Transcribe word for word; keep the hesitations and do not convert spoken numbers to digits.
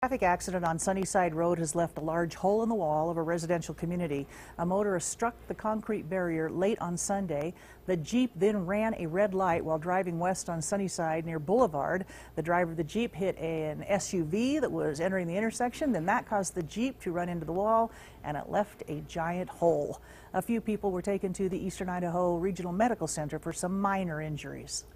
Traffic accident on Sunnyside Road has left a large hole in the wall of a residential community. A motorist struck the concrete barrier late on Sunday. The Jeep then ran a red light while driving west on Sunnyside near Boulevard. The driver of the Jeep hit an S U V that was entering the intersection. Then that caused the Jeep to run into the wall, and it left a giant hole. A few people were taken to the Eastern Idaho Regional Medical Center for some minor injuries.